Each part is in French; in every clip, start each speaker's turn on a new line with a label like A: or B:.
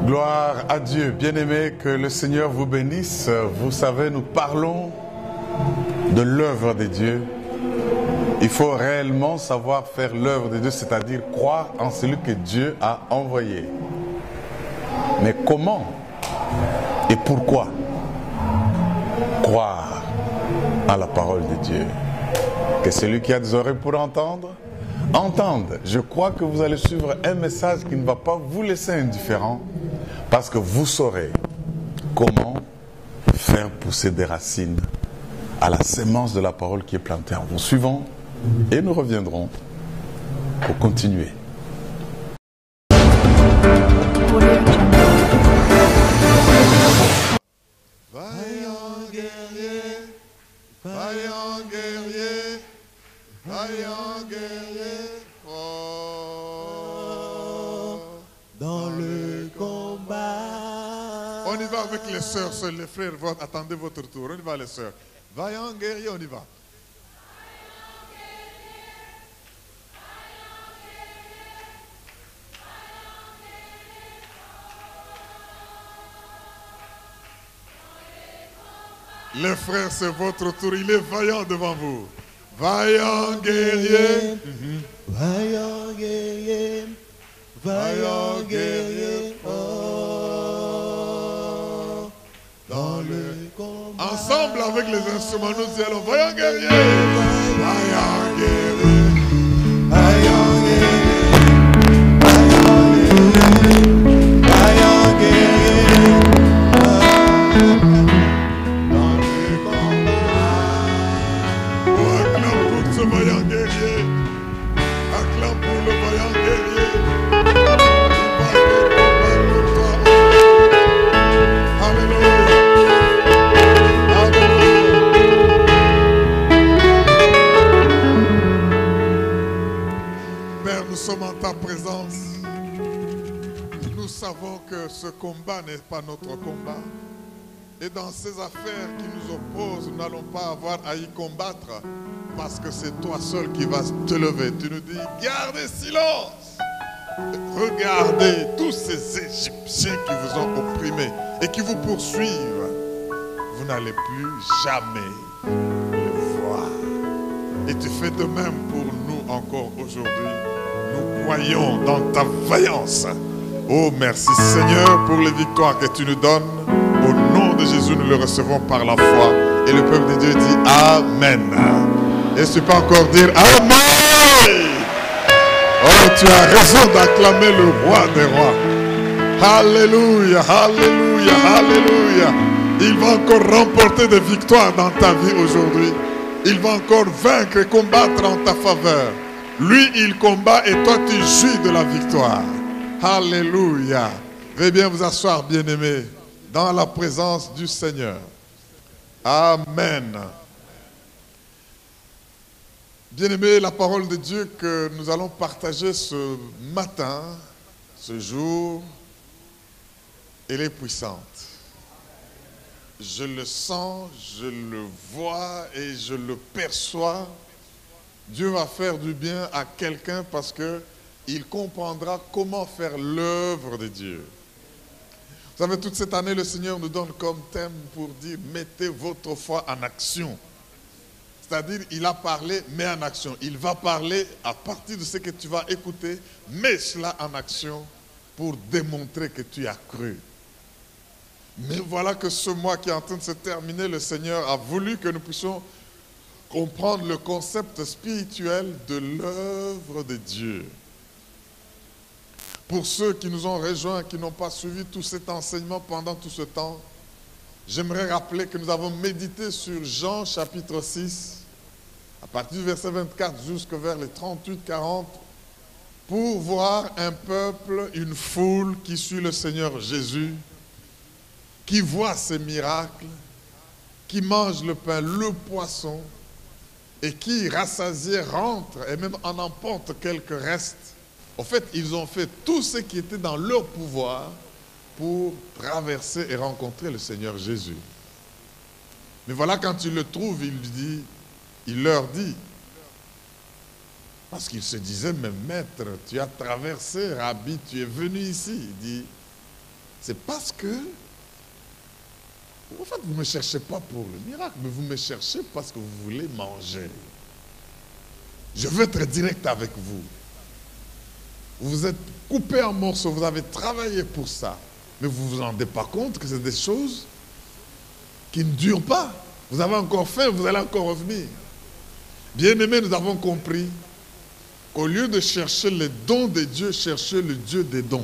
A: Gloire à Dieu. Bien-aimés, que le Seigneur vous bénisse. Vous savez, nous parlons de l'œuvre de Dieu. Il faut réellement savoir faire l'œuvre de Dieu, c'est-à-dire croire en celui que Dieu a envoyé. Mais comment et pourquoi croire à la parole de Dieu? Que celui qui a des oreilles pour entendre, entende. Je crois que vous allez suivre un message qui ne va pas vous laisser indifférent, parce que vous saurez comment faire pousser des racines à la sémence de la parole qui est plantée en vous. Suivons et nous reviendrons pour continuer.
B: Vaillant guerrier, vaillant guerrier, vaillant guerrier, oh,
C: dans le combat.
B: On y va avec les sœurs, les frères, attendez votre tour. On y va les sœurs. Vaillant guerrier, on y va. Les frères, c'est votre tour. Il est vaillant devant vous. Vaillant guerrier.
C: Vaillant guerrier, vaillant guerrier, oh, dans le combat.
B: Ensemble avec les instruments, nous y allons. Vaillant guerrier. Vaillant guerrier.
C: Vaillant guerrier, vaillant guerrier, vaillant guerrier, dans le combat.
B: Oh, acclame pour ce vaillant guerrier. Acclame pour le vaillant guerrier. Il va combattre pour toi. Alléluia. Alléluia. Père, nous sommes en ta présence. Nous savons que ce combat n'est pas notre combat. Et dans ces affaires qui nous opposent, nous n'allons pas avoir à y combattre, parce que c'est toi seul qui vas te lever. Tu nous dis, gardez silence. Regardez tous ces Égyptiens qui vous ont opprimés et qui vous poursuivent. Vous n'allez plus jamais les voir. Et tu fais de même pour nous encore aujourd'hui. Nous croyons dans ta vaillance. Oh, merci Seigneur pour les victoires que tu nous donnes. Au nom de Jésus, nous le recevons par la foi. Et le peuple de Dieu dit Amen. Et je ne peux pas encore dire Amen. Oh, tu as raison d'acclamer le roi des rois. Alléluia, alléluia, alléluia. Il va encore remporter des victoires dans ta vie aujourd'hui. Il va encore vaincre et combattre en ta faveur. Lui, il combat et toi, tu jouis de la victoire. Alléluia. Veuillez bien vous asseoir, bien-aimés, dans la présence du Seigneur. Amen. Bien-aimés, la parole de Dieu que nous allons partager ce matin, ce jour, elle est puissante. Je le sens, je le vois et je le perçois. Dieu va faire du bien à quelqu'un parce qu'il comprendra comment faire l'œuvre de Dieu. Vous savez, toute cette année, le Seigneur nous donne comme thème pour dire « Mettez votre foi en action ». C'est-à-dire, il a parlé, mets en action. Il va parler à partir de ce que tu vas écouter, mets cela en action pour démontrer que tu as cru. Mais voilà que ce mois qui est en train de se terminer, le Seigneur a voulu que nous puissions comprendre le concept spirituel de l'œuvre de Dieu. Pour ceux qui nous ont rejoints, qui n'ont pas suivi tout cet enseignement pendant tout ce temps, j'aimerais rappeler que nous avons médité sur Jean chapitre 6, à partir du verset 24 jusqu'au vers les 38-40, pour voir un peuple, une foule qui suit le Seigneur Jésus, qui voit ses miracles, qui mange le pain, le poisson, et qui, rassasiés, rentre et même en emporte quelques restes. En fait, ils ont fait tout ce qui était dans leur pouvoir pour traverser et rencontrer le Seigneur Jésus. Mais voilà, quand il le trouve, il leur dit, parce qu'il se disait, mais maître, tu as traversé, Rabbi, tu es venu ici. Il dit, c'est parce que, en fait, vous ne me cherchez pas pour le miracle, mais vous me cherchez parce que vous voulez manger. Je veux être direct avec vous. Vous vous êtes coupé en morceaux, vous avez travaillé pour ça. Mais vous ne vous rendez pas compte que c'est des choses qui ne durent pas. Vous avez encore faim, vous allez encore revenir. Bien-aimés, nous avons compris qu'au lieu de chercher les dons de Dieu, cherchez le Dieu des dons.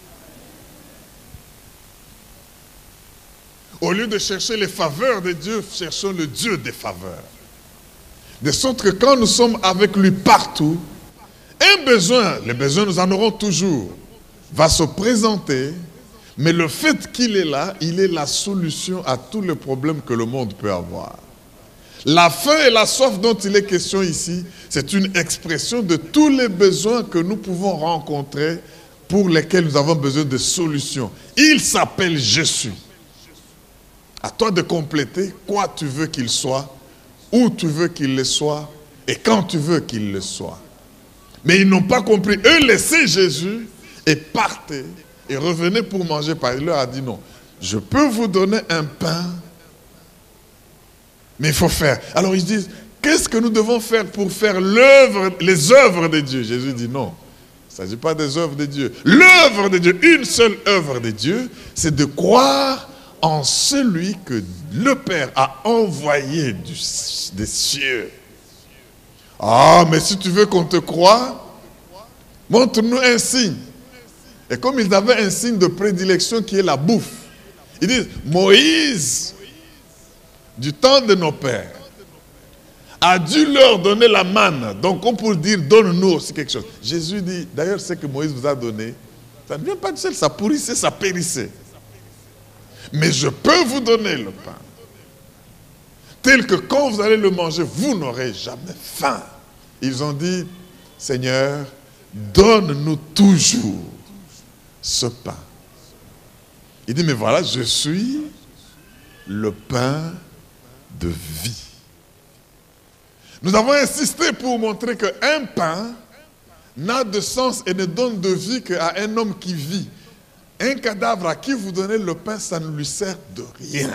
B: Au lieu de chercher les faveurs de Dieu, cherchons le Dieu des faveurs. De sorte que quand nous sommes avec lui partout, un besoin, les besoins nous en aurons toujours, va se présenter, mais le fait qu'il est là, il est la solution à tous les problèmes que le monde peut avoir. La faim et la soif dont il est question ici, c'est une expression de tous les besoins que nous pouvons rencontrer pour lesquels nous avons besoin de solutions. Il s'appelle Jésus. À toi de compléter quoi tu veux qu'il soit, où tu veux qu'il le soit et quand tu veux qu'il le soit. Mais ils n'ont pas compris. Eux laissaient Jésus et partaient et revenaient pour manger. Il leur a dit non, je peux vous donner un pain, mais il faut faire. Alors ils disent, qu'est-ce que nous devons faire pour faire les œuvres de Dieu? Jésus dit non, il ne s'agit pas des œuvres de Dieu. L'œuvre de Dieu, une seule œuvre de Dieu, c'est de croire en celui que le Père a envoyé des cieux. Ah, mais si tu veux qu'on te croie, montre-nous un signe. Et comme ils avaient un signe de prédilection qui est la bouffe, ils disent, Moïse, du temps de nos pères, a dû leur donner la manne. Donc on peut dire, donne-nous aussi quelque chose. Jésus dit, d'ailleurs ce que Moïse vous a donné, ça ne vient pas du ciel, ça pourrissait, ça périssait. Mais je peux vous donner le pain, tel que quand vous allez le manger, vous n'aurez jamais faim. Ils ont dit, Seigneur, donne-nous toujours ce pain. Il dit, mais voilà, je suis le pain de vie. Nous avons insisté pour montrer qu'un pain n'a de sens et ne donne de vie qu'à un homme qui vit. Un cadavre à qui vous donnez le pain, ça ne lui sert de rien.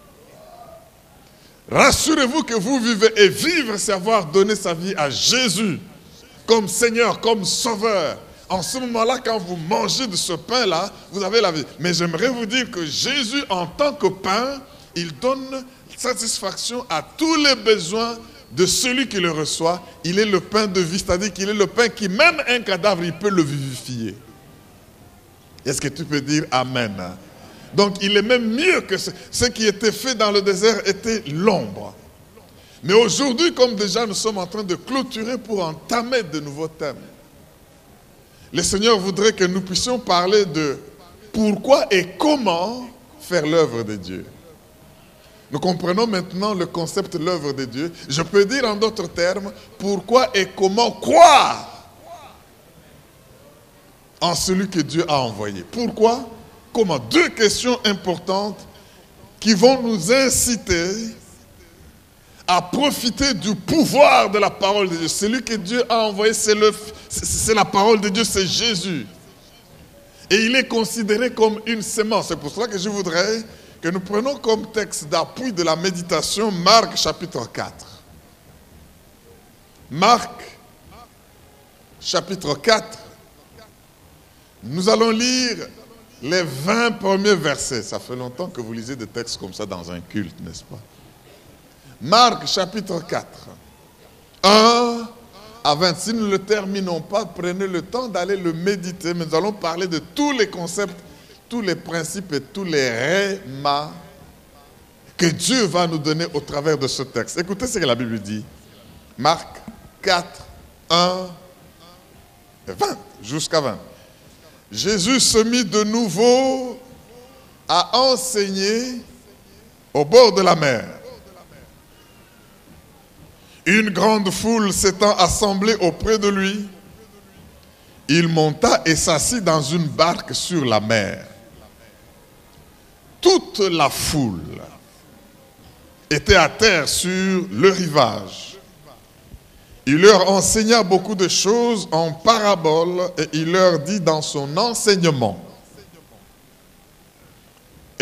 B: Rassurez-vous que vous vivez, et vivre, c'est avoir donné sa vie à Jésus comme Seigneur, comme Sauveur. En ce moment-là, quand vous mangez de ce pain-là, vous avez la vie. Mais j'aimerais vous dire que Jésus, en tant que pain, il donne satisfaction à tous les besoins de celui qui le reçoit. Il est le pain de vie, c'est-à-dire qu'il est le pain qui, même un cadavre, il peut le vivifier. Est-ce que tu peux dire Amen? Donc il est même mieux que ce qui était fait dans le désert était l'ombre. Mais aujourd'hui, comme déjà nous sommes en train de clôturer pour entamer de nouveaux thèmes, le Seigneur voudrait que nous puissions parler de pourquoi et comment faire l'œuvre de Dieu. Nous comprenons maintenant le concept de l'œuvre de Dieu. Je peux dire en d'autres termes, pourquoi et comment croire en celui que Dieu a envoyé. Pourquoi? Comment? Deux questions importantes qui vont nous inciter à profiter du pouvoir de la parole de Dieu. Celui que Dieu a envoyé, c'est la parole de Dieu, c'est Jésus. Et il est considéré comme une sémence. C'est pour cela que je voudrais que nous prenions comme texte d'appui de la méditation Marc chapitre 4. Marc chapitre 4. Nous allons lire les 20 premiers versets. Ça fait longtemps que vous lisez des textes comme ça dans un culte, n'est-ce pas? Marc chapitre 4, 1 à 20. Si nous ne le terminons pas, prenez le temps d'aller le méditer. Mais nous allons parler de tous les concepts, tous les principes et tous les rémas que Dieu va nous donner au travers de ce texte. Écoutez ce que la Bible dit. Marc 4, 1 et 20, jusqu'à 20. Jésus se mit de nouveau à enseigner au bord de la mer. Une grande foule s'étant assemblée auprès de lui, il monta et s'assit dans une barque sur la mer. Toute la foule était à terre sur le rivage. Il leur enseigna beaucoup de choses en paraboles et il leur dit dans son enseignement: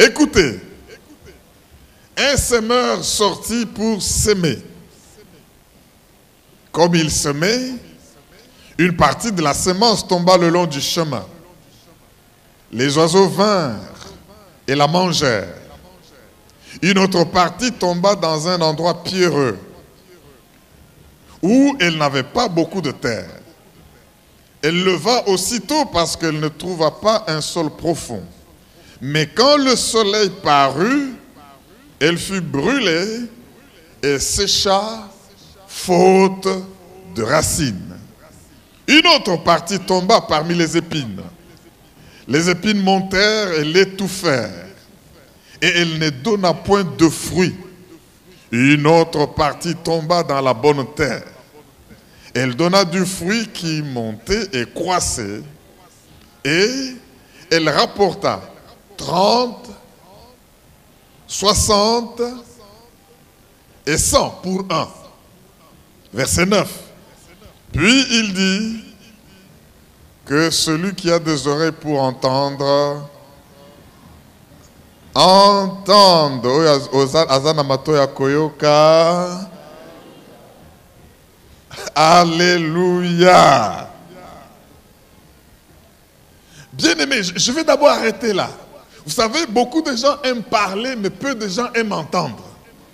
B: Écoutez, un semeur sortit pour s'aimer. Comme il semait, une partie de la semence tomba le long du chemin. Les oiseaux vinrent et la mangèrent. Une autre partie tomba dans un endroit pierreux, où elle n'avait pas beaucoup de terre. Elle leva aussitôt parce qu'elle ne trouva pas un sol profond. Mais quand le soleil parut, elle fut brûlée et sécha, faute de racines. Une autre partie tomba parmi les épines. Les épines montèrent et l'étouffèrent, et elle ne donna point de fruits. Une autre partie tomba dans la bonne terre. Elle donna du fruit qui montait et croissait, et elle rapporta 30, 60 et 100 pour un. Verset 9. Puis il dit que celui qui a des oreilles pour entendre, entende. Azana matoya koyoka. Alléluia. Bien-aimés, je vais d'abord arrêter là. Vous savez, beaucoup de gens aiment parler, mais peu de gens aiment entendre.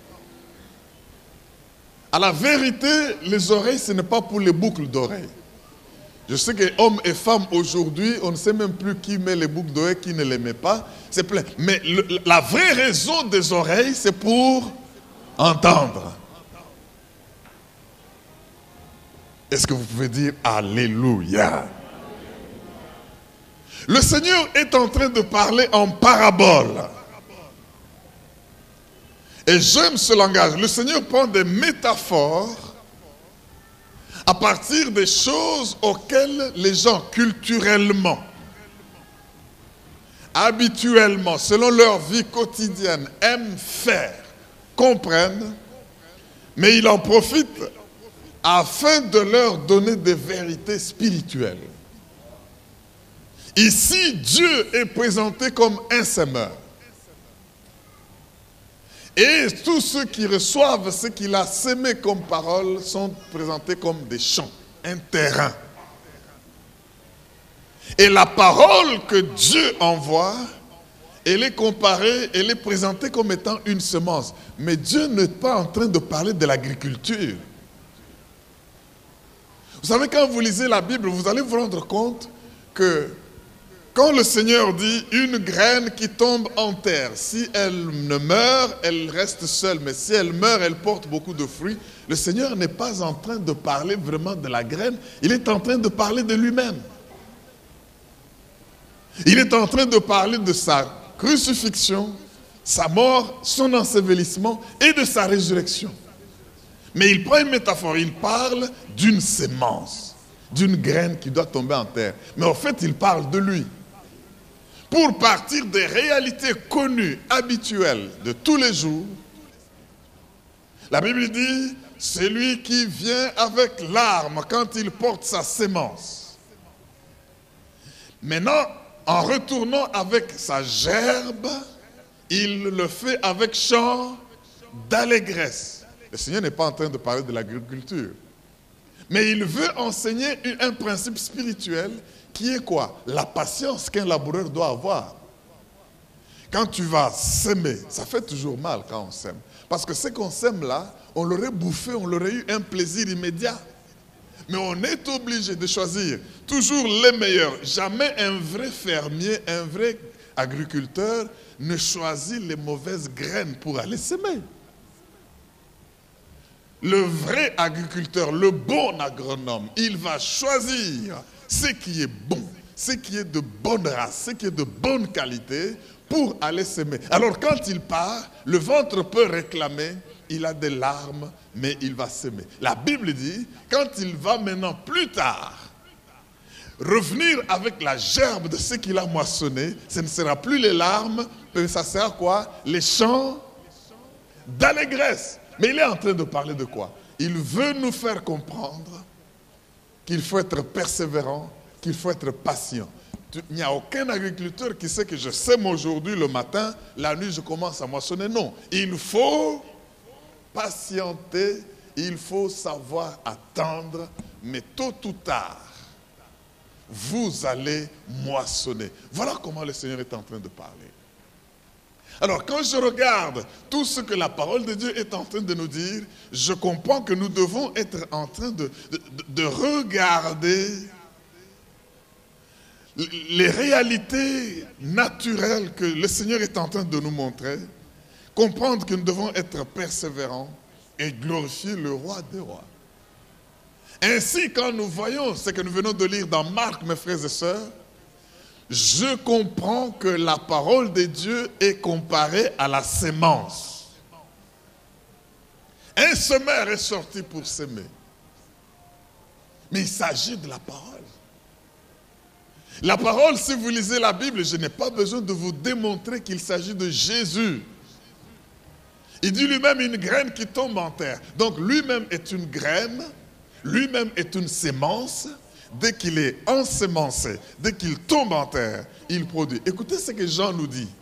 B: À la vérité, les oreilles, ce n'est pas pour les boucles d'oreilles. Je sais que hommes et femmes aujourd'hui, on ne sait même plus qui met les boucles d'oreilles, qui ne les met pas. C'est plein. Mais la vraie raison des oreilles, c'est pour entendre. Est-ce que vous pouvez dire Alléluia? Le Seigneur est en train de parler en parabole. Et j'aime ce langage. Le Seigneur prend des métaphores à partir des choses auxquelles les gens culturellement, habituellement, selon leur vie quotidienne, aiment faire, comprennent, mais il en profite afin de leur donner des vérités spirituelles. Ici, Dieu est présenté comme un semeur. Et tous ceux qui reçoivent ce qu'il a sémé comme parole sont présentés comme des champs, un terrain. Et la parole que Dieu envoie, elle est comparée, elle est présentée comme étant une semence. Mais Dieu n'est pas en train de parler de l'agriculture. Vous savez, quand vous lisez la Bible, vous allez vous rendre compte que quand le Seigneur dit une graine qui tombe en terre, si elle ne meurt, elle reste seule. Mais si elle meurt, elle porte beaucoup de fruits. Le Seigneur n'est pas en train de parler vraiment de la graine. Il est en train de parler de lui-même. Il est en train de parler de sa crucifixion, sa mort, son ensevelissement et de sa résurrection. Mais il prend une métaphore. Il parle d'une sémence, d'une graine qui doit tomber en terre. Mais en fait, il parle de lui. Pour partir des réalités connues, habituelles de tous les jours, la Bible dit, c'est lui qui vient avec l'arme quand il porte sa sémence. Maintenant, en retournant avec sa gerbe, il le fait avec chant d'allégresse. Le Seigneur n'est pas en train de parler de l'agriculture. Mais il veut enseigner un principe spirituel qui est quoi? La patience qu'un laboureur doit avoir. Quand tu vas s'aimer, ça fait toujours mal quand on s'aime. Parce que ce qu'on sème là, on l'aurait bouffé, on aurait eu un plaisir immédiat. Mais on est obligé de choisir toujours les meilleurs. Jamais un vrai fermier, un vrai agriculteur ne choisit les mauvaises graines pour aller s'aimer. Le vrai agriculteur, le bon agronome, il va choisir ce qui est bon, ce qui est de bonne race, ce qui est de bonne qualité pour aller s'aimer. Alors quand il part, le ventre peut réclamer, il a des larmes, mais il va s'aimer. La Bible dit, quand il va maintenant plus tard revenir avec la gerbe de ce qu'il a moissonné, ce ne sera plus les larmes, mais ça sera quoi? Les chants d'allégresse. Mais il est en train de parler de quoi? Il veut nous faire comprendre qu'il faut être persévérant, qu'il faut être patient. Il n'y a aucun agriculteur qui sait que je sème aujourd'hui le matin, la nuit je commence à moissonner. Non, il faut patienter, il faut savoir attendre, mais tôt ou tard, vous allez moissonner. Voilà comment le Seigneur est en train de parler. Alors, quand je regarde tout ce que la parole de Dieu est en train de nous dire, je comprends que nous devons être en train de regarder les réalités naturelles que le Seigneur est en train de nous montrer, comprendre que nous devons être persévérants et glorifier le roi des rois. Ainsi, quand nous voyons ce que nous venons de lire dans Marc, mes frères et sœurs, je comprends que la parole de Dieu est comparée à la sémence. Un semeur est sorti pour s'aimer. Mais il s'agit de la parole. La parole, si vous lisez la Bible, je n'ai pas besoin de vous démontrer qu'il s'agit de Jésus. Il dit lui-même une graine qui tombe en terre. Donc lui-même est une graine, lui-même est une sémence. Dès qu'il est ensemencé, dès qu'il tombe en terre, il produit. Écoutez ce que Jean nous dit.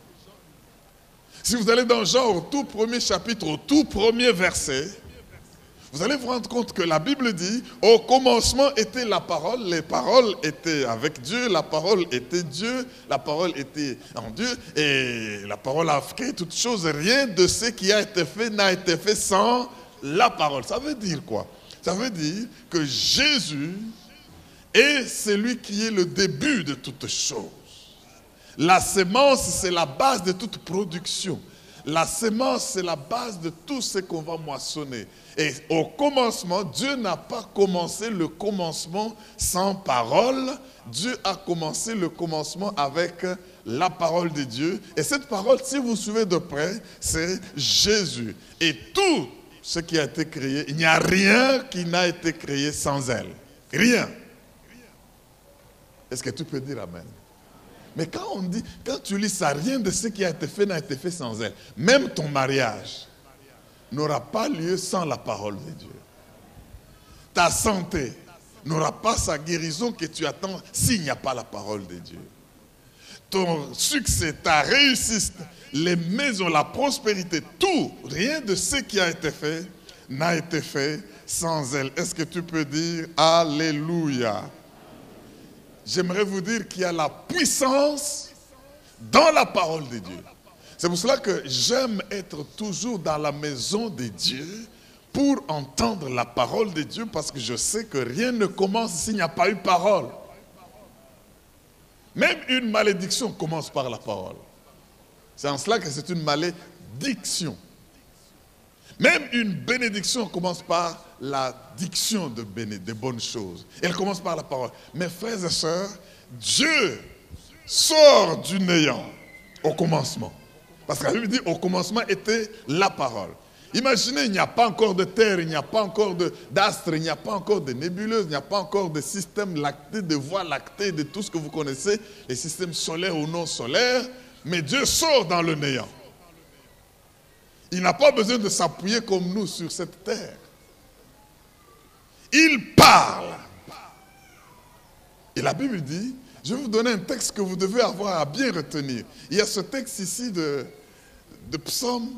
B: Si vous allez dans Jean au tout premier chapitre, au tout premier verset, vous allez vous rendre compte que la Bible dit, au commencement était la parole, les paroles étaient avec Dieu, la parole était Dieu, la parole était en Dieu, et la parole a créé toutes choses, rien de ce qui a été fait n'a été fait sans la parole. Ça veut dire quoi? Ça veut dire que Jésus est celui qui est le début de toutes choses. La sémence, c'est la base de toute production. La sémence, c'est la base de tout ce qu'on va moissonner. Et au commencement, Dieu n'a pas commencé le commencement sans parole. Dieu a commencé le commencement avec la parole de Dieu. Et cette parole, si vous suivez de près, c'est Jésus. Et tout ce qui a été créé, il n'y a rien qui n'a été créé sans elle. Rien. Est-ce que tu peux dire amen? Mais quand on dit, quand tu lis ça, rien de ce qui a été fait n'a été fait sans elle. Même ton mariage n'aura pas lieu sans la parole de Dieu. Ta santé n'aura pas sa guérison que tu attends s'il n'y a pas la parole de Dieu. Ton succès, ta réussite, les maisons, la prospérité, tout, rien de ce qui a été fait n'a été fait sans elle. Est-ce que tu peux dire Alléluia? J'aimerais vous dire qu'il y a la puissance dans la parole de Dieu. C'est pour cela que j'aime être toujours dans la maison de Dieu pour entendre la parole de Dieu, parce que je sais que rien ne commence s'il n'y a pas eu parole. Même une malédiction commence par la parole. C'est en cela que c'est une malédiction. Même une bénédiction commence par la diction de bonnes choses. Elle commence par la parole. Mes frères et sœurs, Dieu sort du néant au commencement. Parce que la Bible dit, au commencement était la parole. Imaginez, il n'y a pas encore de terre, il n'y a pas encore d'astres, il n'y a pas encore de nébuleuses, il n'y a pas encore de système lacté, de voies lactées, de tout ce que vous connaissez, les systèmes solaires ou non solaires. Mais Dieu sort dans le néant. Il n'a pas besoin de s'appuyer comme nous sur cette terre. Il parle. Et la Bible dit, je vais vous donner un texte que vous devez avoir à bien retenir. Il y a ce texte ici de Psaume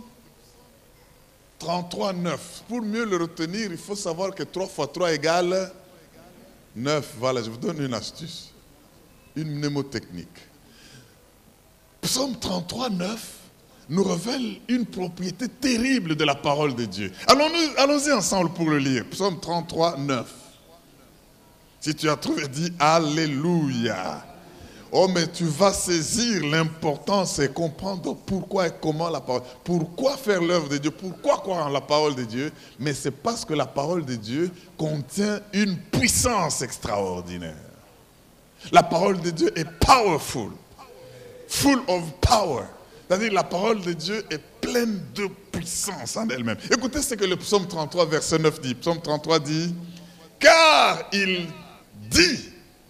B: 33, 9. Pour mieux le retenir, il faut savoir que 3 fois 3 égale 9. Voilà, je vous donne une astuce. Une mnémotechnique. Psaume 33, 9 nous révèle une propriété terrible de la parole de Dieu. Allons-y ensemble pour le lire. Psaume 33, 9. Si tu as trouvé, dis Alléluia. Oh, mais tu vas saisir l'importance et comprendre pourquoi et comment la parole. Pourquoi faire l'œuvre de Dieu? Pourquoi croire en la parole de Dieu? Mais c'est parce que la parole de Dieu contient une puissance extraordinaire. La parole de Dieu est powerful. Full of power. C'est-à-dire la parole de Dieu est pleine de puissance en elle-même. Écoutez ce que le psaume 33, verset 9 dit. Psaume 33 dit, car il dit,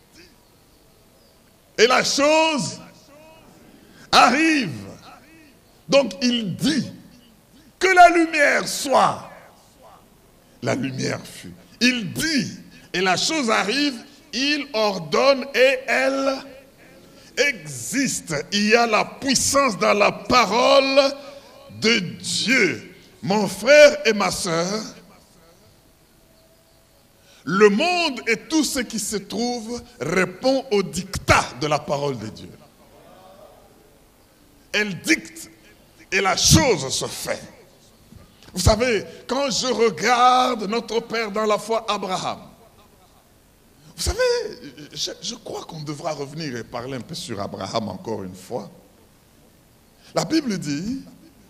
B: et la chose arrive. Donc il dit, que la lumière soit. La lumière fut. Il dit, et la chose arrive, il ordonne et elle. existe. Il y a la puissance dans la parole de Dieu. Mon frère et ma sœur, le monde et tout ce qui se trouve répond au dictat de la parole de Dieu. Elle dicte et la chose se fait. Vous savez, quand je regarde notre père dans la foi, Abraham, vous savez, je crois qu'on devra revenir et parler un peu sur Abraham encore une fois. La Bible dit,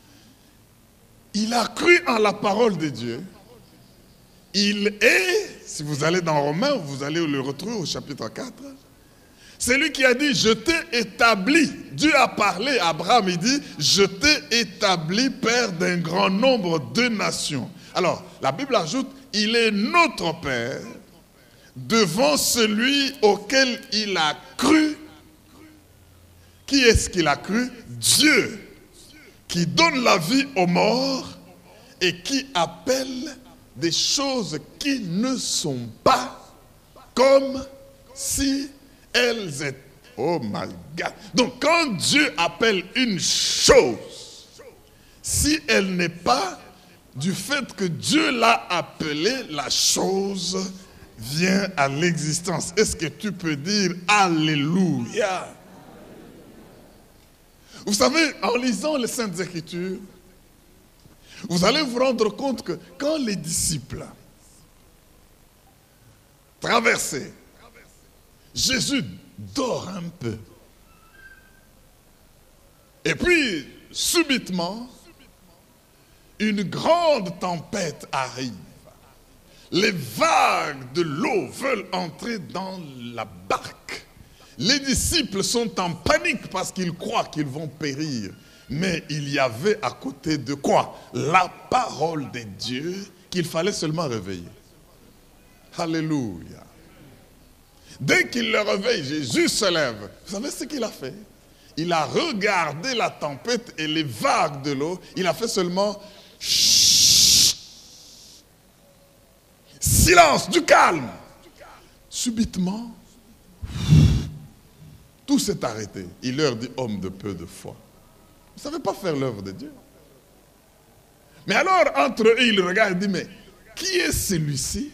B: il a cru en la parole de Dieu. Il est, si vous allez dans Romains, vous allez le retrouver au chapitre 4, c'est lui qui a dit, je t'ai établi. Dieu a parlé à Abraham, il dit, je t'ai établi père d'un grand nombre de nations. Alors, la Bible ajoute, il est notre père devant celui auquel il a cru. Qui est-ce qu'il a cru? Dieu, qui donne la vie aux morts et qui appelle des choses qui ne sont pas comme si elles étaient. Oh my God. Donc quand Dieu appelle une chose, si elle n'est pas du fait que Dieu l'a appelée, la chose vient à l'existence. Est-ce que tu peux dire Alléluia? Vous savez, en lisant les Saintes Écritures, vous allez vous rendre compte que quand les disciples traversaient, Jésus dort un peu. Et puis, subitement, une grande tempête arrive. Les vagues de l'eau veulent entrer dans la barque. Les disciples sont en panique parce qu'ils croient qu'ils vont périr. Mais il y avait à côté de quoi? La parole de Dieu qu'il fallait seulement réveiller. Alléluia. Dès qu'il le réveille, Jésus se lève. Vous savez ce qu'il a fait? Il a regardé la tempête et les vagues de l'eau. Il a fait seulement chut, silence, du calme. Subitement, tout s'est arrêté. Il leur dit, homme de peu de foi. Vous ne savez pas faire l'œuvre de Dieu. Mais alors, entre eux, il regarde et dit, mais qui est celui-ci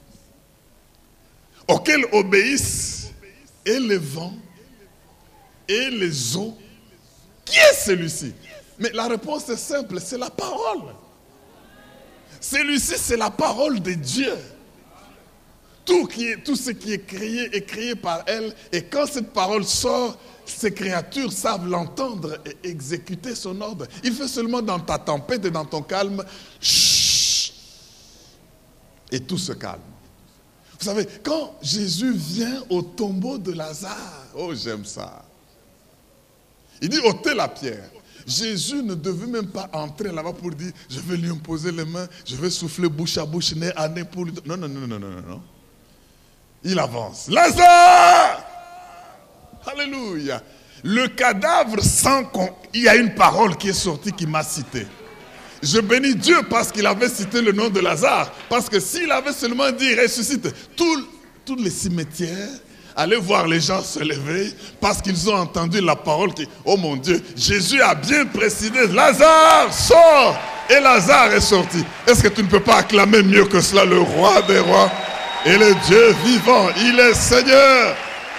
B: auquel obéissent et les vents et les eaux? Qui est celui-ci? Mais la réponse est simple, c'est la parole. Celui-ci, c'est la parole de Dieu. Tout ce qui est créé par elle. Et quand cette parole sort, ces créatures savent l'entendre et exécuter son ordre. Il fait seulement dans ta tempête et dans ton calme, chut, et tout se calme. Vous savez, quand Jésus vient au tombeau de Lazare, oh j'aime ça. Il dit ôtez la pierre. Jésus ne devait même pas entrer là-bas pour dire je vais lui imposer les mains, je vais souffler bouche à bouche, nez à nez pour lui. Non, non, non, non, non, non. Il avance. Lazare! Alléluia. Le cadavre sans qu'on... Il y a une parole qui est sortie qui m'a cité. Je bénis Dieu parce qu'il avait cité le nom de Lazare. Parce que s'il avait seulement dit ressuscite, tous les cimetières allaient voir les gens se lever parce qu'ils ont entendu la parole qui... Oh mon Dieu, Jésus a bien précisé, Lazare sort! Et Lazare est sorti. Est-ce que tu ne peux pas acclamer mieux que cela le roi des rois et le Dieu vivant? Il est Seigneur.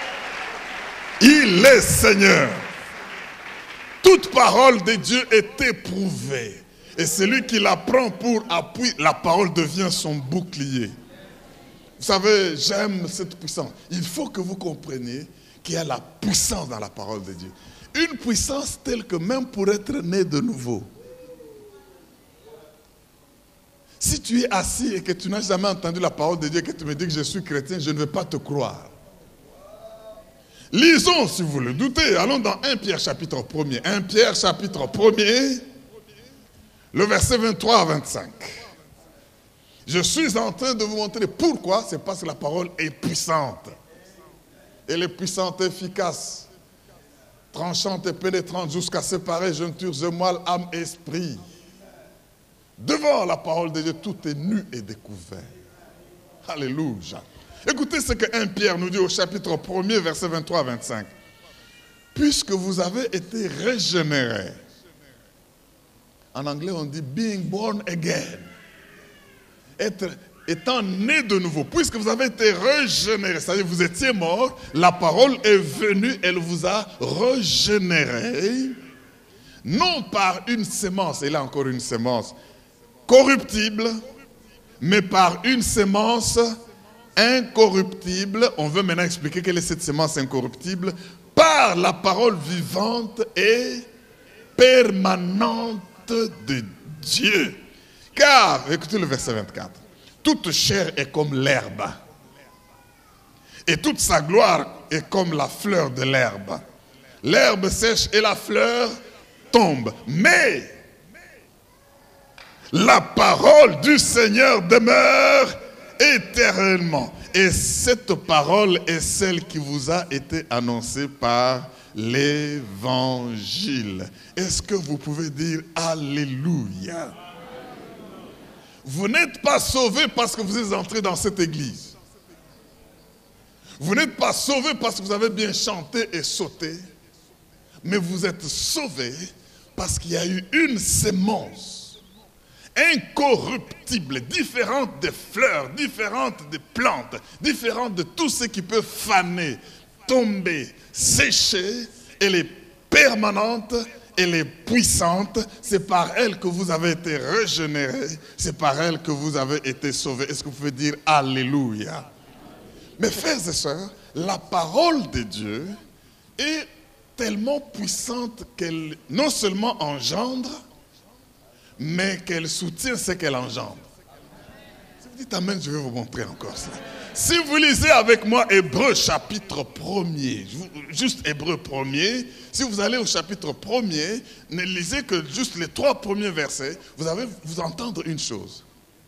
B: Il est Seigneur. Toute parole de Dieu est éprouvée. Et celui qui la prend pour appui, la parole devient son bouclier. Vous savez, j'aime cette puissance. Il faut que vous compreniez qu'il y a la puissance dans la parole de Dieu. Une puissance telle que même pour être né de nouveau. Si tu es assis et que tu n'as jamais entendu la parole de Dieu et que tu me dis que je suis chrétien, je ne vais pas te croire. Lisons, si vous le doutez, allons dans 1 Pierre chapitre 1er. 1 Pierre chapitre 1er, le verset 23 à 25. Je suis en train de vous montrer pourquoi. C'est parce que la parole est puissante. Elle est puissante et efficace. Tranchante et pénétrante jusqu'à séparer jointures et moelle, âme et esprit. Devant la parole de Dieu, tout est nu et découvert. Alléluia. Écoutez ce que 1 Pierre nous dit au chapitre 1er, verset 23 à 25. puisque vous avez été régénérés. En anglais, on dit being born again. Étant né de nouveau, puisque vous avez été régénérés, c'est-à-dire vous étiez mort, la parole est venue, elle vous a régénéré, non par une sémence, et là encore une sémence corruptible, mais par une sémence incorruptible. On veut maintenant expliquer quelle est cette sémence incorruptible, par la parole vivante et permanente de Dieu. Car, écoutez le verset 24, toute chair est comme l'herbe, et toute sa gloire est comme la fleur de l'herbe. L'herbe sèche et la fleur tombe, mais la parole du Seigneur demeure éternellement. Et cette parole est celle qui vous a été annoncée par l'Évangile. Est-ce que vous pouvez dire Alléluia? Vous n'êtes pas sauvés parce que vous êtes entrés dans cette église. Vous n'êtes pas sauvés parce que vous avez bien chanté et sauté. Mais vous êtes sauvés parce qu'il y a eu une sémence incorruptible, différente des fleurs, différente des plantes, différente de tout ce qui peut faner, tomber, sécher. Elle est permanente, elle est puissante. C'est par elle que vous avez été régénérés, c'est par elle que vous avez été sauvés. Est-ce que vous pouvez dire Alléluia? Mes frères et sœurs, la parole de Dieu est tellement puissante qu'elle non seulement engendre, mais qu'elle soutient ce qu'elle engendre. Si vous dites Amen, je vais vous montrer encore cela. Si vous lisez avec moi Hébreux chapitre 1er, juste Hébreux 1er, si vous allez au chapitre 1er, ne lisez que juste les 3 premiers versets, vous allez vous entendre une chose.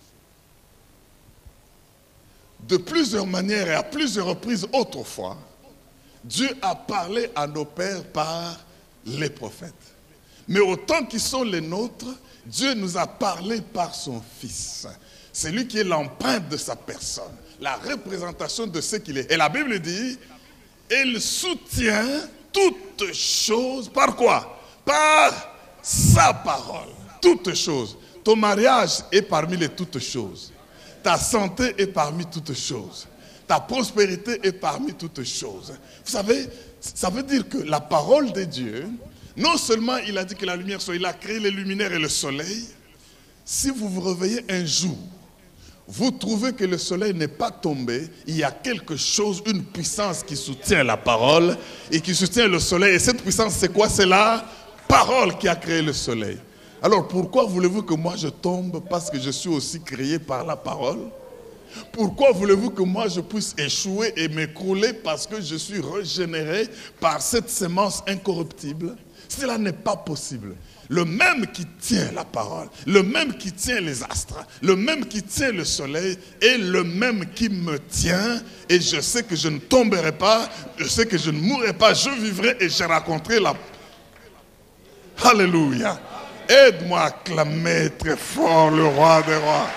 B: De plusieurs manières et à plusieurs reprises autrefois, Dieu a parlé à nos pères par les prophètes. Mais autant qu'ils sont les nôtres, Dieu nous a parlé par son Fils. C'est lui qui est l'empreinte de sa personne, la représentation de ce qu'il est. Et la Bible dit, il soutient toutes choses, par quoi? Par sa parole. Toutes choses. Ton mariage est parmi les toutes choses. Ta santé est parmi toutes choses. Ta prospérité est parmi toutes choses. Vous savez, ça veut dire que la parole de Dieu, non seulement il a dit que la lumière soit, il a créé les luminaires et le soleil. Si vous vous réveillez un jour, vous trouvez que le soleil n'est pas tombé, il y a quelque chose, une puissance qui soutient la parole et qui soutient le soleil. Et cette puissance, c'est quoi? C'est la parole qui a créé le soleil. Alors pourquoi voulez-vous que moi je tombe? Parce que je suis aussi créé par la parole. Pourquoi voulez-vous que moi je puisse échouer et m'écrouler? Parce que je suis régénéré par cette sémence incorruptible. Cela n'est pas possible. Le même qui tient la parole, le même qui tient les astres, le même qui tient le soleil est le même qui me tient. Et je sais que je ne tomberai pas, je sais que je ne mourrai pas, je vivrai et je raconterai la... Alléluia. Aide-moi à clamer très fort le roi des rois.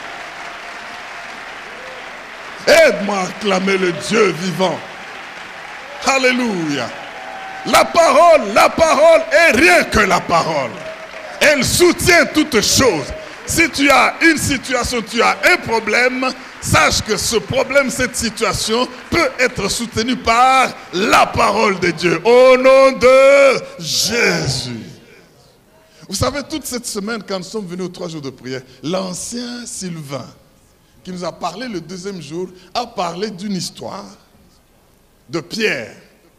B: Aide-moi à clamer le Dieu vivant. Alléluia. La parole est rien que la parole. Elle soutient toutes choses. Si tu as une situation, tu as un problème, sache que ce problème, cette situation peut être soutenue par la parole de Dieu. Au nom de Jésus. Vous savez, toute cette semaine, quand nous sommes venus aux 3 jours de prière, l'ancien Sylvain, qui nous a parlé le 2e jour, a parlé d'une histoire de Pierre.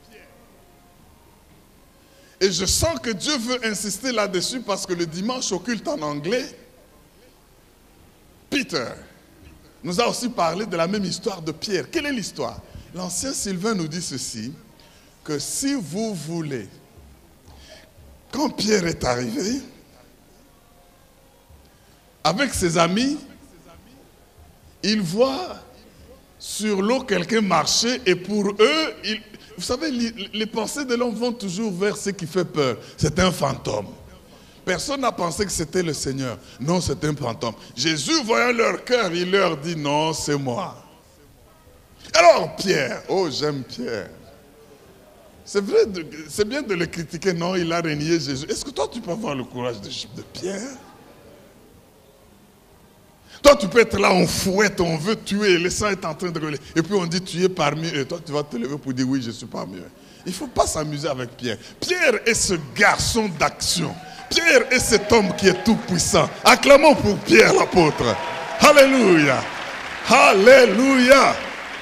B: Et je sens que Dieu veut insister là-dessus parce que le dimanche au culte en anglais, Peter nous a aussi parlé de la même histoire de Pierre. Quelle est l'histoire? L'ancien Sylvain nous dit ceci, que si vous voulez, quand Pierre est arrivé, avec ses amis, il voit sur l'eau quelqu'un marcher et pour eux, vous savez, les pensées de l'homme vont toujours vers ce qui fait peur. C'est un fantôme. Personne n'a pensé que c'était le Seigneur. Non, c'est un fantôme. Jésus, voyant leur cœur, il leur dit, non, c'est moi. Alors Pierre, oh j'aime Pierre. C'est vrai, c'est bien de le critiquer, non, il a renié Jésus. Est-ce que toi, tu peux avoir le courage de Pierre? Toi, tu peux être là, on fouette, on veut tuer, le sang est en train de rouler. Et puis on dit, tu es parmi eux. Toi, tu vas te lever pour dire, oui, je suis parmi eux. Il ne faut pas s'amuser avec Pierre. Pierre est ce garçon d'action. Pierre est cet homme qui est tout puissant. Acclamons pour Pierre l'apôtre. Alléluia. Alléluia.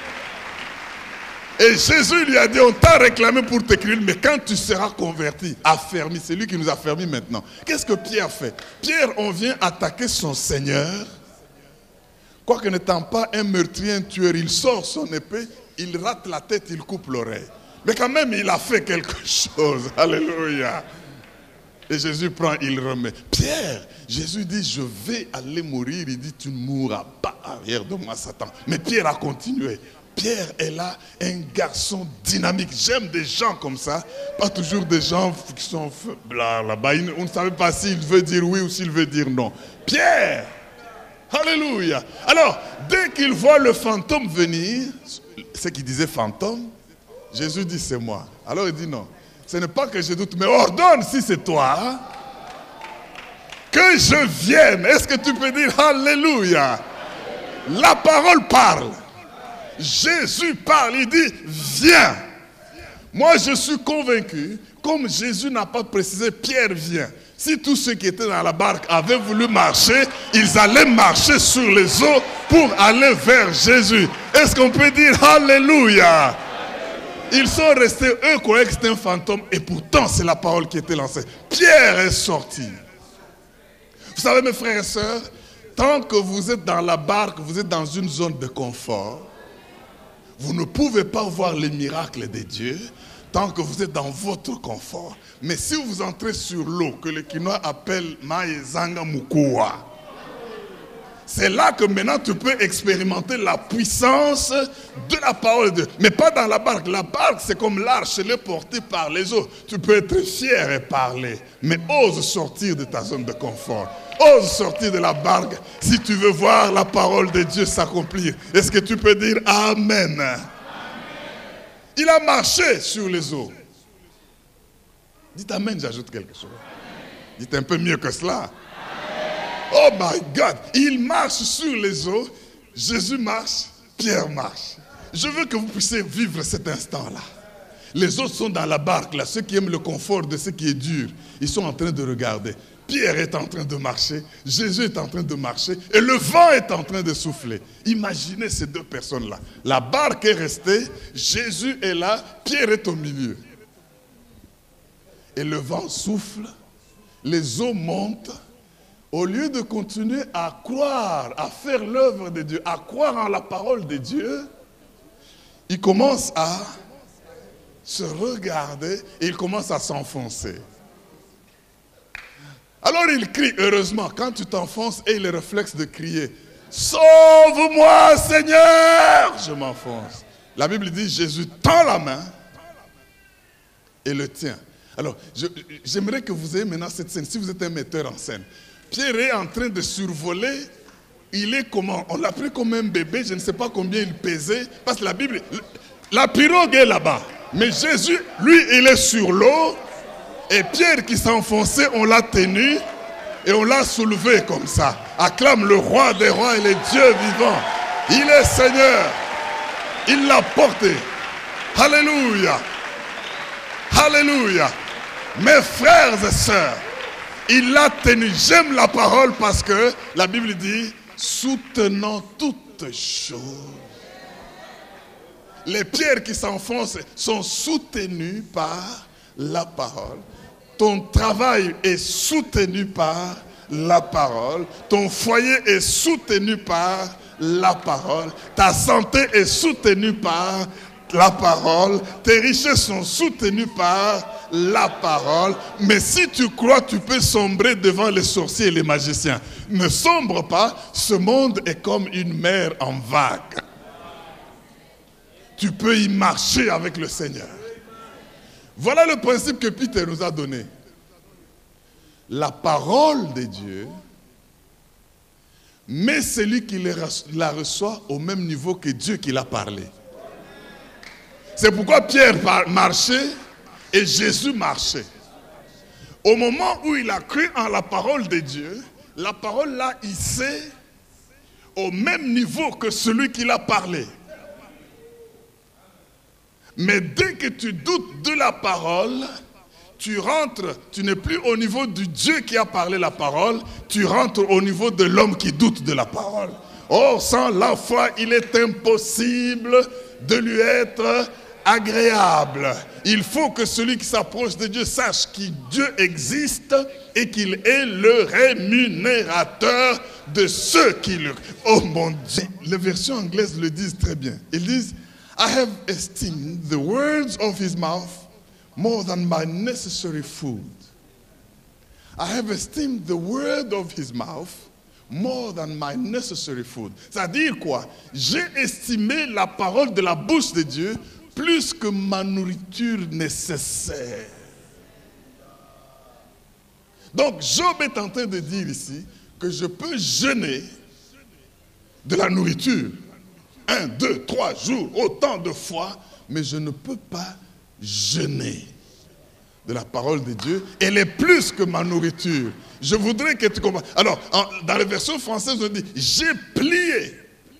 B: Et Jésus lui a dit, on t'a réclamé pour t'écrire, mais quand tu seras converti, affermi, c'est lui qui nous a affermis maintenant. Qu'est-ce que Pierre fait? Pierre, on vient attaquer son Seigneur. Quoique n'étant pas un meurtrier, un tueur, il sort son épée, il rate la tête, il coupe l'oreille. Mais quand même, il a fait quelque chose. Alléluia. Et Jésus prend, il remet. Pierre, Jésus dit, je vais aller mourir. Il dit, tu ne mourras pas arrière de moi, Satan. Mais Pierre a continué. Pierre est là, un garçon dynamique. J'aime des gens comme ça. Pas toujours des gens qui sont là-bas. On ne savait pas s'il veut dire oui ou s'il veut dire non. Pierre, alléluia. Alors, dès qu'il voit le fantôme venir, ce qu'il disait fantôme, Jésus dit c'est moi. Alors il dit non. Ce n'est pas que je doute, mais ordonne si c'est toi que je vienne. Est-ce que tu peux dire alléluia? La parole parle. Jésus parle, il dit, viens. Moi, je suis convaincu, comme Jésus n'a pas précisé, Pierre vient. Si tous ceux qui étaient dans la barque avaient voulu marcher, ils allaient marcher sur les eaux pour aller vers Jésus. Est-ce qu'on peut dire alléluia? Ils sont restés, eux croyaient que c'était un fantôme, et pourtant c'est la parole qui était lancée. Pierre est sorti. Vous savez mes frères et sœurs, tant que vous êtes dans la barque, vous êtes dans une zone de confort, vous ne pouvez pas voir les miracles de Dieu tant que vous êtes dans votre confort. Mais si vous entrez sur l'eau, que les Quinois appellent Maezanga Mukua, c'est là que maintenant tu peux expérimenter la puissance de la parole de Dieu. Mais pas dans la barque. La barque, c'est comme l'arche, elle est portée par les eaux. Tu peux être fier et parler, mais ose sortir de ta zone de confort. Ose sortir de la barque si tu veux voir la parole de Dieu s'accomplir. Est-ce que tu peux dire Amen? Amen. Il a marché sur les eaux. Dites Amen, j'ajoute quelque chose. Dites un peu mieux que cela. Oh my God, il marche sur les eaux, Jésus marche, Pierre marche. Je veux que vous puissiez vivre cet instant-là. Les autres sont dans la barque, là, ceux qui aiment le confort de ce qui est dur, ils sont en train de regarder. Pierre est en train de marcher, Jésus est en train de marcher, et le vent est en train de souffler. Imaginez ces deux personnes-là. La barque est restée, Jésus est là, Pierre est au milieu. Et le vent souffle, les eaux montent. Au lieu de continuer à croire, à faire l'œuvre de Dieu, à croire en la parole de Dieu, il commence à se regarder et il commence à s'enfoncer. Alors il crie, heureusement, quand tu t'enfonces, et le réflexe de crier, « Sauve-moi, Seigneur !» Je m'enfonce. La Bible dit, Jésus tend la main et le tient. Alors, j'aimerais que vous ayez maintenant cette scène, si vous êtes un metteur en scène. Pierre est en train de survoler, il est comment? On l'a pris comme un bébé, je ne sais pas combien il pesait, parce que la Bible, la pirogue est là-bas. Mais Jésus, lui, il est sur l'eau, et Pierre qui s'enfonçait, on l'a tenu, et on l'a soulevé comme ça. Acclame le roi des rois et le Dieu vivant. Il est Seigneur, il l'a porté. Alléluia, alléluia. Mes frères et sœurs, il l'a tenu. J'aime la parole parce que la Bible dit soutenant toutes choses. Les pierres qui s'enfoncent sont soutenues par la parole. Ton travail est soutenu par la parole. Ton foyer est soutenu par la parole. Ta santé est soutenue par la parole. Tes richesses sont soutenues par la parole. Mais si tu crois, tu peux sombrer devant les sorciers et les magiciens. Ne sombre pas, ce monde est comme une mer en vague. Tu peux y marcher avec le Seigneur. Voilà le principe que Peter nous a donné. La parole de Dieu met celui qui la reçoit au même niveau que Dieu qui l'a parlé. C'est pourquoi Pierre marchait Et Jésus marchait. Au moment où il a cru en la parole de Dieu, la parole l'a hissé au même niveau que celui qui l'a parlé. Mais dès que tu doutes de la parole, tu rentres, tu n'es plus au niveau du Dieu qui a parlé la parole, tu rentres au niveau de l'homme qui doute de la parole. Or, sans la foi, il est impossible de lui être agréable. Il faut que celui qui s'approche de Dieu sache que Dieu existe et qu'il est le rémunérateur de ceux qui le... Oh mon Dieu! Les versions anglaises le disent très bien. Ils disent, I have esteemed the words of his mouth more than my necessary food. I have esteemed the word of his mouth more than my necessary food. C'est-à-dire quoi? J'ai estimé la parole de la bouche de Dieu plus que ma nourriture nécessaire. Donc Job est en train de dire ici que je peux jeûner de la nourriture 1, 2, 3 jours, autant de fois, mais je ne peux pas jeûner de la parole de Dieu. Elle est plus que ma nourriture. Je voudrais que tu comprennes. Alors, dans la version française, on dit, j'ai plié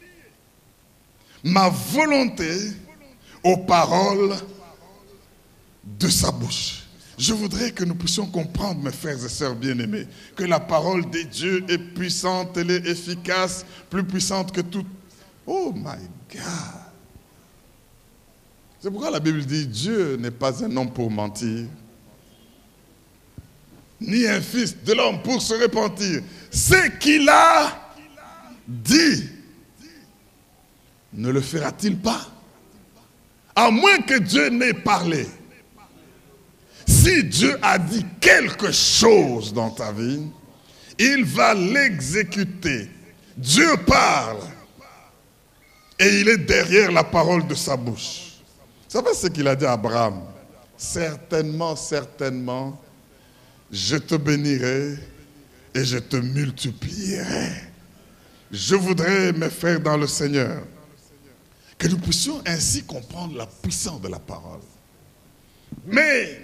B: ma volonté aux paroles de sa bouche. Je voudrais que nous puissions comprendre, mes frères et sœurs bien-aimés, que la parole de Dieu est puissante, elle est efficace, plus puissante que tout. Oh my God! C'est pourquoi la Bible dit, Dieu n'est pas un homme pour mentir, ni un fils de l'homme pour se repentir. Ce qu'il a dit, ne le fera-t-il pas? À moins que Dieu n'ait parlé. Si Dieu a dit quelque chose dans ta vie, il va l'exécuter. Dieu parle. Et il est derrière la parole de sa bouche. Vous savez ce qu'il a dit à Abraham? Certainement, certainement, je te bénirai et je te multiplierai. Je voudrais, mes frères dans le Seigneur, que nous puissions ainsi comprendre la puissance de la parole. Mais,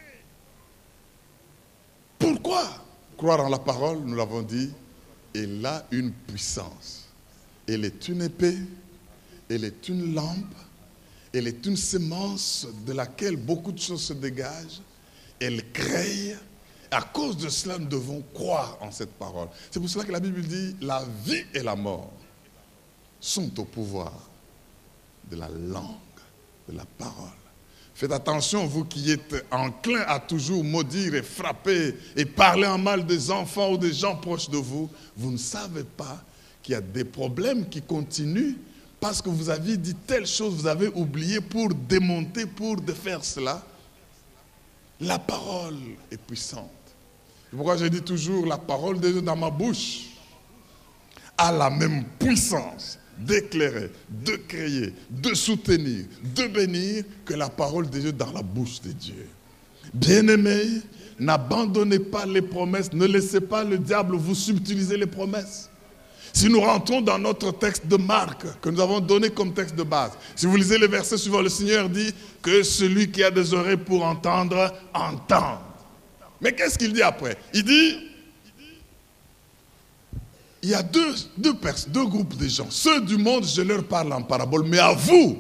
B: pourquoi croire en la parole? Nous l'avons dit, elle a une puissance. Elle est une épée, elle est une lampe, elle est une semence de laquelle beaucoup de choses se dégagent. Elle crée. À cause de cela, nous devons croire en cette parole. C'est pour cela que la Bible dit, la vie et la mort sont au pouvoir de la langue, de la parole. Faites attention, vous qui êtes enclins à toujours maudire et frapper et parler en mal des enfants ou des gens proches de vous, vous ne savez pas qu'il y a des problèmes qui continuent parce que vous avez dit telle chose, vous avez oublié pour démonter, pour défaire cela. La parole est puissante. C'est pourquoi je dis toujours, la parole de Dieu dans ma bouche a la même puissance d'éclairer, de créer, de soutenir, de bénir que la parole de Dieu dans la bouche de Dieu. Bien-aimés, n'abandonnez pas les promesses, ne laissez pas le diable vous subtiliser les promesses. Si nous rentrons dans notre texte de Marc, que nous avons donné comme texte de base, si vous lisez les versets suivants, le Seigneur dit que celui qui a des oreilles pour entendre, entende. Mais qu'est-ce qu'il dit après? Il dit, il y a deux groupes de gens. Ceux du monde, je leur parle en parabole, mais à vous,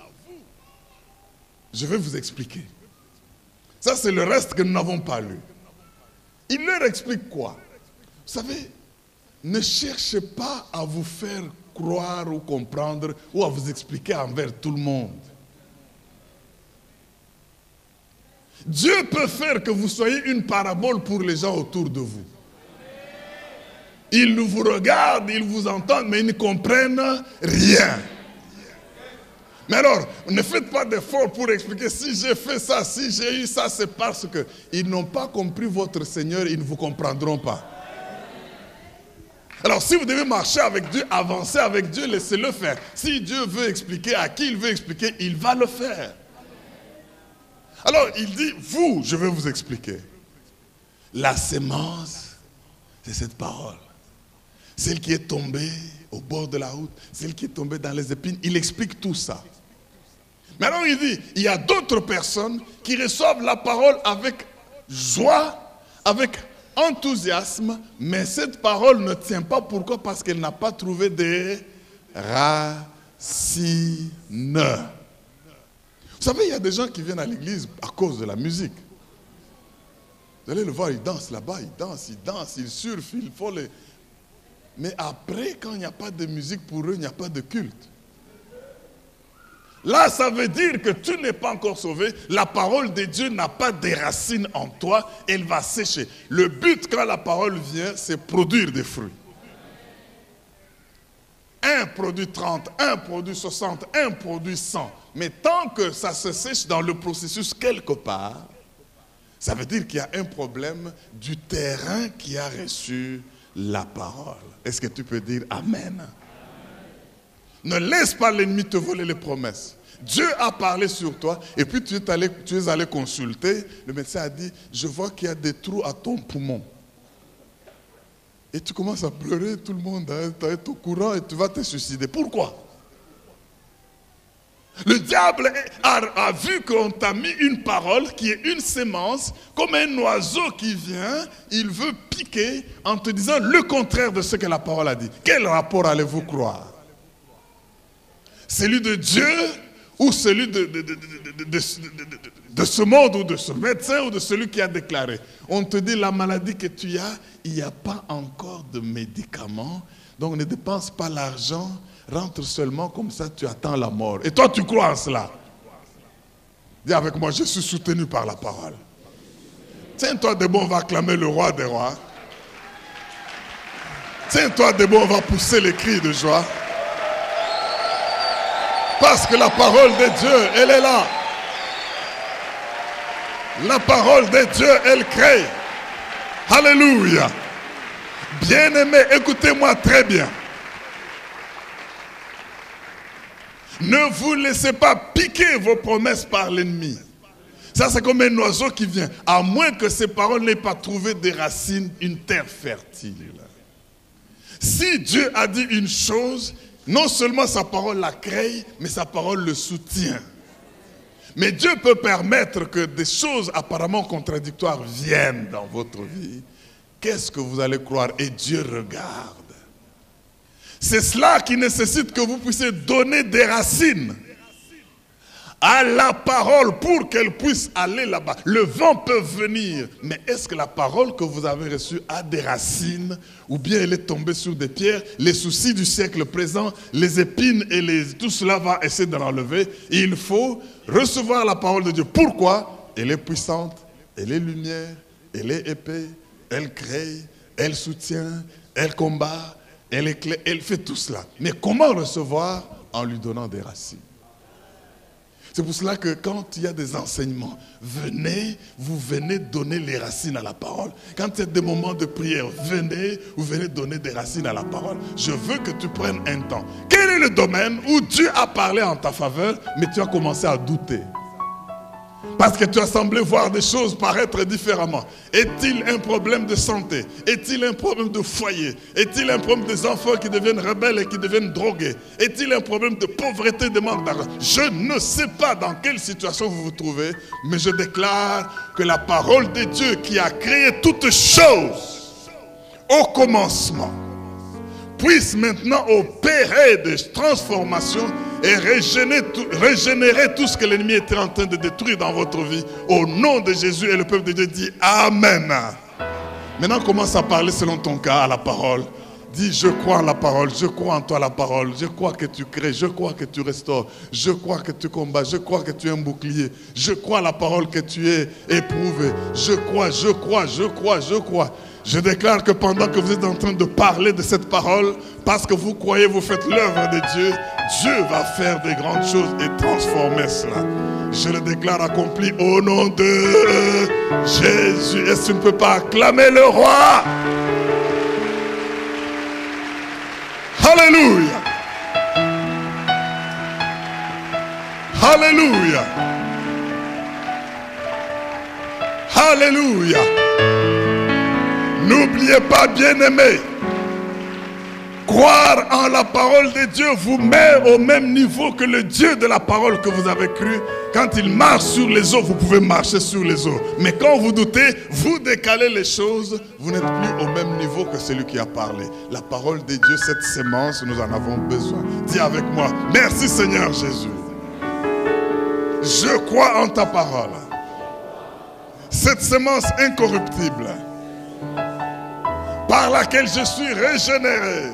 B: je vais vous expliquer. Ça, c'est le reste que nous n'avons pas lu. Il leur explique quoi? Vous savez, ne cherchez pas à vous faire croire ou comprendre ou à vous expliquer envers tout le monde. Dieu peut faire que vous soyez une parabole pour les gens autour de vous. Ils vous regardent, ils vous entendent, mais ils ne comprennent rien. Mais alors, ne faites pas d'efforts pour expliquer si j'ai fait ça, si j'ai eu ça, c'est parce qu'ils n'ont pas compris votre Seigneur, ils ne vous comprendront pas. Alors, si vous devez marcher avec Dieu, avancer avec Dieu, laissez-le faire. Si Dieu veut expliquer à qui il veut expliquer, il va le faire. Alors, il dit, vous, je vais vous expliquer. La sémence, c'est cette parole. Celle qui est tombée au bord de la route, celle qui est tombée dans les épines, il explique tout ça. Mais alors il dit, il y a d'autres personnes qui reçoivent la parole avec joie, avec enthousiasme, mais cette parole ne tient pas. Pourquoi? Parce qu'elle n'a pas trouvé des racines. Vous savez, il y a des gens qui viennent à l'église à cause de la musique. Vous allez le voir, il danse là-bas, il danse, il surfe, il faut les... Mais après, quand il n'y a pas de musique pour eux, il n'y a pas de culte. Là, ça veut dire que tu n'es pas encore sauvé. La parole de Dieu n'a pas de racines en toi. Elle va sécher. Le but, quand la parole vient, c'est produire des fruits. Un produit 30, un produit 60, un produit 100. Mais tant que ça se sèche dans le processus quelque part, ça veut dire qu'il y a un problème du terrain qui a reçu la parole. Est-ce que tu peux dire Amen? Ne laisse pas l'ennemi te voler les promesses. Dieu a parlé sur toi et puis tu es allé consulter. Le médecin a dit, je vois qu'il y a des trous à ton poumon. Et tu commences à pleurer, tout le monde est au courant et tu vas te suicider. Pourquoi? Le diable a vu qu'on t'a mis une parole qui est une sémence, comme un oiseau qui vient, il veut piquer en te disant le contraire de ce que la parole a dit. Quel rapport allez-vous croire? Celui de Dieu ou celui de ce monde ou de ce médecin ou de celui qui a déclaré? On te dit la maladie que tu as, il n'y a pas encore de médicaments, donc ne dépense pas l'argent, rentre seulement comme ça, tu attends la mort. Et toi tu crois en cela? Dis avec moi, je suis soutenu par la parole. Tiens-toi debout, on va acclamer le roi des rois. Tiens-toi debout, on va pousser les cris de joie. Parce que la parole de Dieu, elle est là. La parole de Dieu, elle crée. Alléluia. Bien-aimés, écoutez-moi très bien. Ne vous laissez pas piquer vos promesses par l'ennemi. Ça, c'est comme un oiseau qui vient. À moins que ces paroles n'aient pas trouvé des racines, une terre fertile. Si Dieu a dit une chose, non seulement sa parole la crée, mais sa parole le soutient. Mais Dieu peut permettre que des choses apparemment contradictoires viennent dans votre vie. Qu'est-ce que vous allez croire? Et Dieu regarde. C'est cela qui nécessite que vous puissiez donner des racines à la parole pour qu'elle puisse aller là-bas. Le vent peut venir, mais est-ce que la parole que vous avez reçue a des racines ou bien elle est tombée sur des pierres? Les soucis du siècle présent, les épines et tout cela va essayer de l'enlever. Il faut recevoir la parole de Dieu. Pourquoi? Elle est puissante, elle est lumière, elle est épée, elle crée, elle soutient, elle combat, elle éclaire, elle fait tout cela. Mais comment recevoir? En lui donnant des racines. C'est pour cela que quand il y a des enseignements, vous venez donner les racines à la parole. Quand il y a des moments de prière, vous venez donner des racines à la parole. Je veux que tu prennes un temps. Quel est le domaine où Dieu a parlé en ta faveur, mais tu as commencé à douter? Parce que tu as semblé voir des choses paraître différemment. Est-il un problème de santé? Est-il un problème de foyer? Est-il un problème des enfants qui deviennent rebelles et qui deviennent drogués? Est-il un problème de pauvreté, de manque d'argent? Je ne sais pas dans quelle situation vous vous trouvez, mais je déclare que la parole de Dieu qui a créé toutes choses au commencement puisse maintenant opérer des transformations et régénérer tout ce que l'ennemi était en train de détruire dans votre vie. Au nom de Jésus, et le peuple de Dieu dit Amen. Maintenant, commence à parler selon ton cas à la parole. Dis, je crois en la parole, je crois en toi la parole, je crois que tu crées, je crois que tu restaures, je crois que tu combats, je crois que tu es un bouclier, je crois la parole que tu es éprouvé, je crois, je crois, je crois, je crois. Je déclare que pendant que vous êtes en train de parler de cette parole, parce que vous croyez, vous faites l'œuvre de Dieu, Dieu va faire des grandes choses et transformer cela. Je le déclare accompli au nom de Jésus. Est-ce que tu ne peux pas acclamer le roi? Alléluia. Alléluia. Alléluia. N'oubliez pas, bien-aimés, Croire en la parole de Dieu vous met au même niveau que le Dieu de la parole que vous avez cru. Quand il marche sur les eaux, vous pouvez marcher sur les eaux. Mais quand vous doutez, vous décalez les choses, vous n'êtes plus au même niveau que celui qui a parlé. La parole de Dieu, cette sémence, nous en avons besoin. Dis avec moi, merci Seigneur Jésus. Je crois en ta parole. Cette sémence incorruptible par laquelle je suis régénéré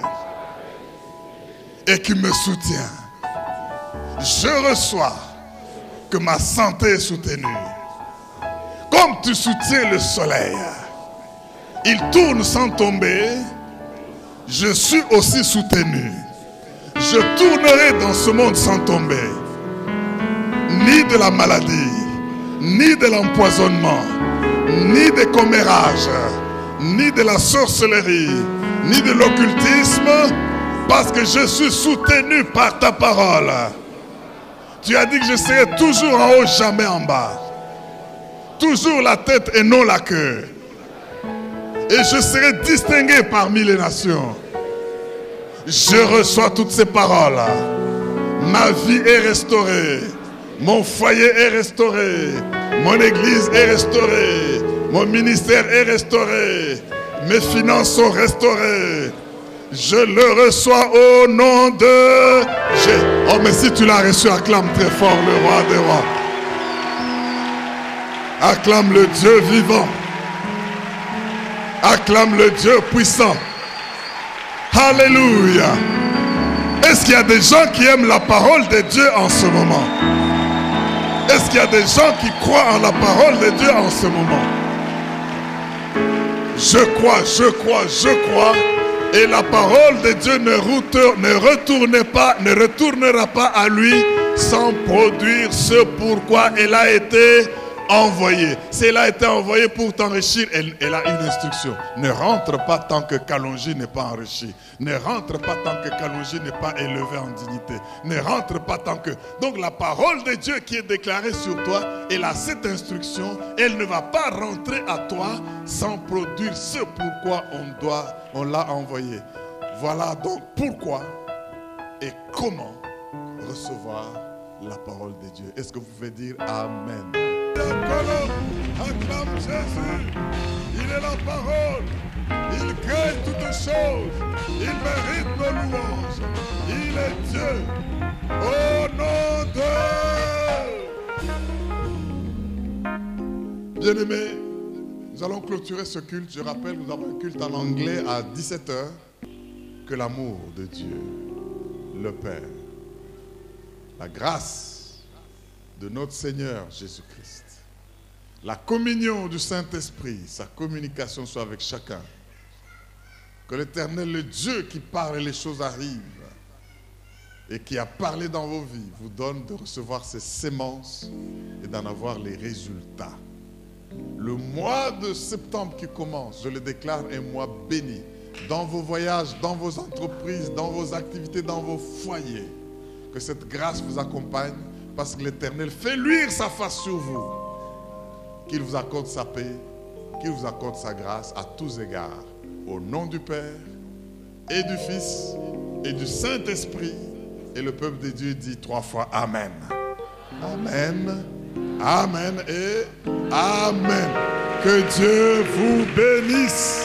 B: et qui me soutient. Je reçois que ma santé est soutenue. Comme tu soutiens le soleil, il tourne sans tomber, je suis aussi soutenu. Je tournerai dans ce monde sans tomber. Ni de la maladie, ni de l'empoisonnement, ni des commérages, ni de la sorcellerie, ni de l'occultisme, parce que je suis soutenu par ta parole. Tu as dit que je serai toujours en haut, jamais en bas. Toujours la tête et non la queue. Et je serai distingué parmi les nations. Je reçois toutes ces paroles. Ma vie est restaurée. Mon foyer est restauré. Mon église est restaurée. Mon ministère est restauré. Mes finances sont restaurées. Je le reçois au nom de Jésus. Oh, mais si tu l'as reçu, acclame très fort le roi des rois. Acclame le Dieu vivant. Acclame le Dieu puissant. Alléluia. Est-ce qu'il y a des gens qui aiment la parole de Dieu en ce moment? Est-ce qu'il y a des gens qui croient en la parole de Dieu en ce moment? Je crois, je crois, je crois. Et la parole de Dieu ne retournera pas à lui sans produire ce pourquoi elle a été envoyée. Si elle a été envoyée pour t'enrichir, elle a une instruction. Ne rentre pas tant que Kalonji n'est pas enrichi. Ne rentre pas tant que Kalonji n'est pas élevé en dignité. Ne rentre pas tant que... Donc la parole de Dieu qui est déclarée sur toi, elle a cette instruction. Elle ne va pas rentrer à toi sans produire ce pourquoi on l'a envoyé. Voilà donc pourquoi et comment recevoir la parole de Dieu. Est-ce que vous pouvez dire Amen? Acclame Jésus. Il est la parole. Il crée toutes choses. Il mérite nos louanges. Il est Dieu. Au nom de... Bien-aimés, nous allons clôturer ce culte. Je rappelle, nous avons un culte en anglais à 17h. Que l'amour de Dieu, le Père, la grâce de notre Seigneur Jésus-Christ, la communion du Saint-Esprit, sa communication soit avec chacun. Que l'Éternel, le Dieu qui parle et les choses arrivent et qui a parlé dans vos vies, vous donne de recevoir ces sémences et d'en avoir les résultats. Le mois de septembre qui commence, je le déclare un mois béni. Dans vos voyages, dans vos entreprises, dans vos activités, dans vos foyers. Que cette grâce vous accompagne parce que l'Éternel fait luire sa face sur vous. Qu'il vous accorde sa paix, qu'il vous accorde sa grâce à tous égards. Au nom du Père et du Fils et du Saint-Esprit. Et le peuple de Dieu dit 3 fois Amen. Amen, Amen et Amen. Que Dieu vous bénisse.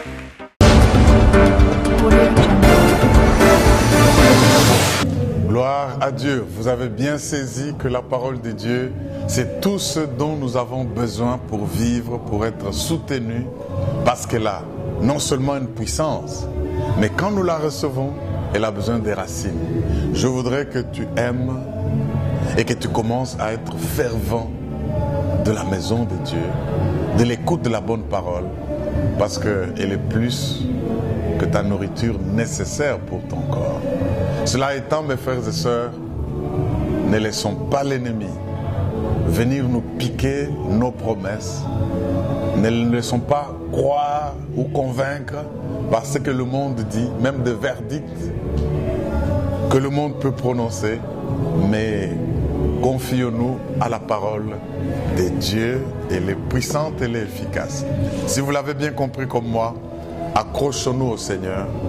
A: Gloire à Dieu. Vous avez bien saisi que la parole de Dieu, c'est tout ce dont nous avons besoin pour vivre, pour être soutenus, parce qu'elle a non seulement une puissance, mais quand nous la recevons, elle a besoin des racines. Je voudrais que tu aimes et que tu commences à être fervent de la maison de Dieu, de l'écoute de la bonne parole, parce qu'elle est plus que ta nourriture nécessaire pour ton corps. Cela étant, mes frères et sœurs, ne laissons pas l'ennemi venir nous piquer nos promesses. Ne laissons pas croire ou convaincre par ce que le monde dit, même des verdicts que le monde peut prononcer, mais confions-nous à la parole de Dieu. Elle est puissante, elle est efficace. Si vous l'avez bien compris comme moi, accrochons-nous au Seigneur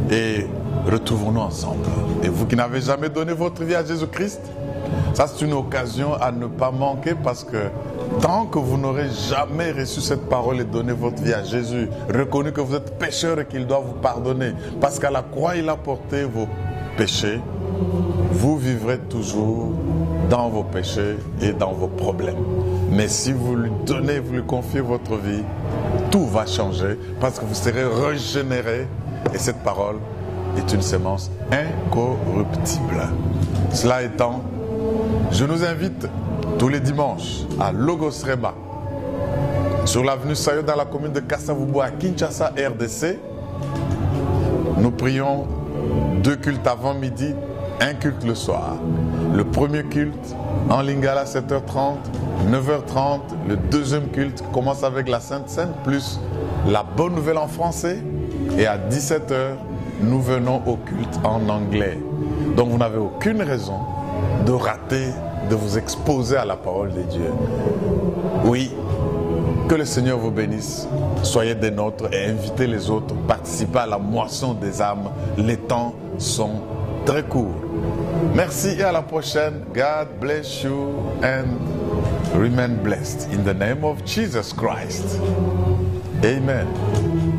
A: et retrouvons-nous ensemble. Et vous qui n'avez jamais donné votre vie à Jésus-Christ, ça c'est une occasion à ne pas manquer, parce que tant que vous n'aurez jamais reçu cette parole et donné votre vie à Jésus, reconnu que vous êtes pécheur et qu'il doit vous pardonner, parce qu'à la croix il a porté vos péchés, vous vivrez toujours dans vos péchés et dans vos problèmes. Mais si vous lui donnez, vous lui confiez votre vie, tout va changer, parce que vous serez régénéré, et cette parole est une sémence incorruptible. Cela étant, je nous invite tous les dimanches à Logos Rema, sur l'avenue Sayo dans la commune de Kasavubu à Kinshasa, RDC. Nous prions 2 cultes avant midi, 1 culte le soir. Le premier culte en Lingala 7h30, 9h30. Le deuxième culte commence avec la Sainte Seine plus la Bonne Nouvelle en français. Et à 17h, nous venons au culte en anglais. Donc vous n'avez aucune raison de rater, de vous exposer à la parole de Dieu. Oui, que le Seigneur vous bénisse. Soyez des nôtres et invitez les autres. Participez à la moisson des âmes. Les temps sont très courts. Merci et à la prochaine. God bless you and remain blessed. In the name of Jesus Christ. Amen.